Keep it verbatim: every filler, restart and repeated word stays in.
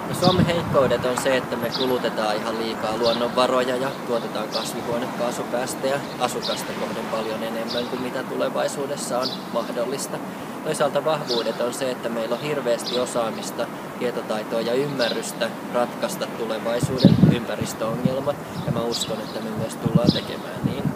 No Suomen heikkoudet on se, että me kulutetaan ihan liikaa luonnonvaroja ja tuotetaan kasvihuonekaasupäästöjä asukasta kohden paljon enemmän kuin mitä tulevaisuudessa on mahdollista. Toisaalta vahvuudet on se, että meillä on hirveästi osaamista, tietotaitoa ja ymmärrystä ratkaista tulevaisuuden ympäristöongelmat, ja mä uskon, että me myös tullaan tekemään niin.